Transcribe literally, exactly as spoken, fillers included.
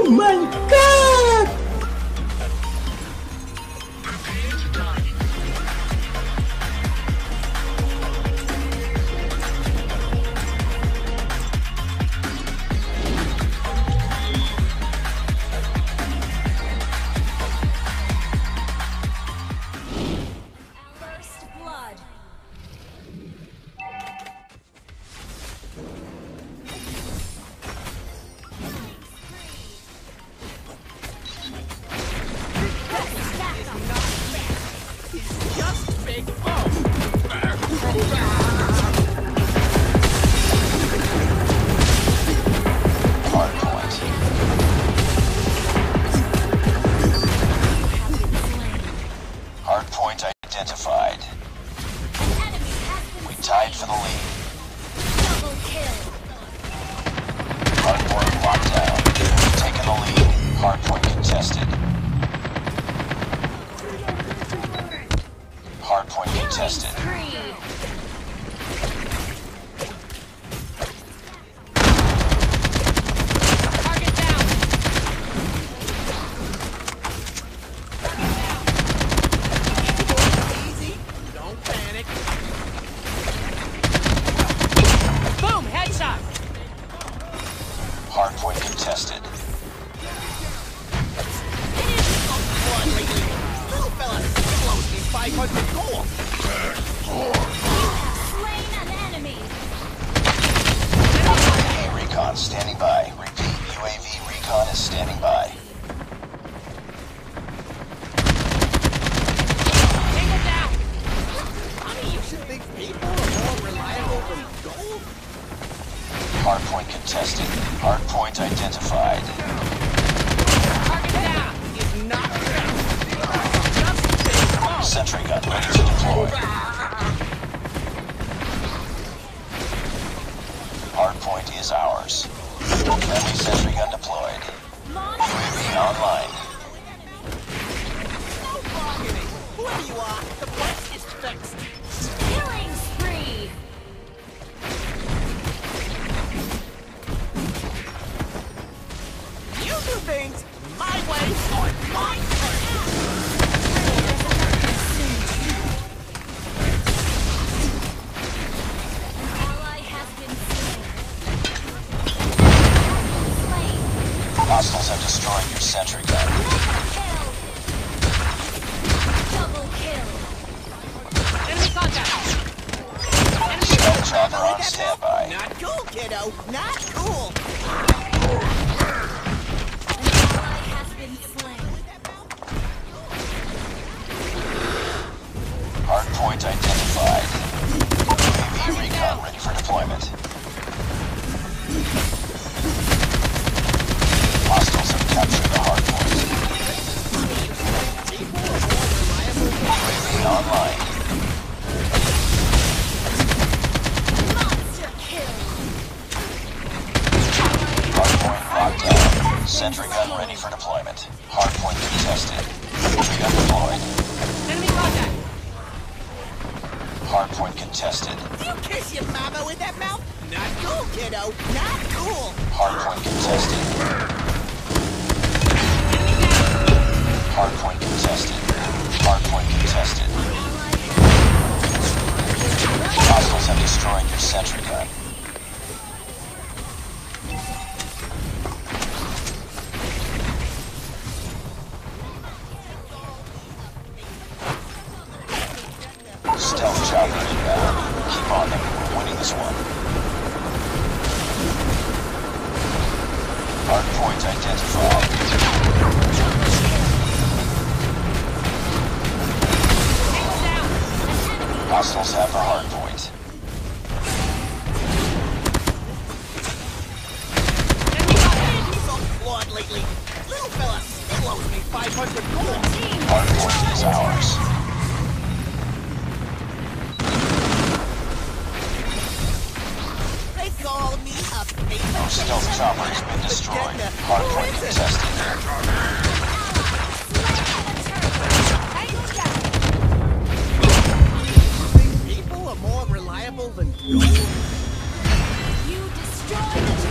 Oh my god! Identified. We tied for the lead. Double kill. Hardpoint locked down. We've taken the lead. Hardpoint contested. Hardpoint contested. Target down. Easy. Don't panic. Boom! Headshot. Hardpoint contested. Little fella, it blows me five hundred gold. Slain an enemy. U A V recon standing by. Repeat, U A V recon is standing by. Take it down. Honey, you should think people are more reliable than gold? Hardpoint contested. Hardpoint identified. Target down. Is not bad. Just big bump. Sentry gun ready to deploy. Hardpoint is ours. Friendly sentry gun deployed. U A V online. No bargaining. Whoever you are, the price is fixed. Killing spree. You do things my way or my way. Ally has been slain. Hostiles have destroyed your sentry gun. Kill. Double kill. Enemy contact. Enemy Stealth chopper Remember on that standby. now? Not cool, kiddo. Not cool. An ally has been slain. Hardpoint identified. U A V recon ready for deployment. Hostiles have captured the hardpoint. U A V online. Monster kill. Hardpoint locked down. Sentry gun ready for deployment. Hardpoint contested. Sentry gun deployed. Enemy contact. Hardpoint contested. Do you kiss your mama with that mouth? Not cool, kiddo. Not cool. Hardpoint contested. Hardpoint contested. Hardpoint contested. Hostiles have destroyed your sentry gun. Stealth chopper inbound. Keep on them. We're winning this one. Hardpoint identified. Hostiles have the hardpoint. So flawed lately. Little fella, it blows me five hundred gold. Hardpoint is ours. They call me a paper Our stealth chopper has been destroyed. Hardpoint contested. Think people are more reliable than gold? You destroyed the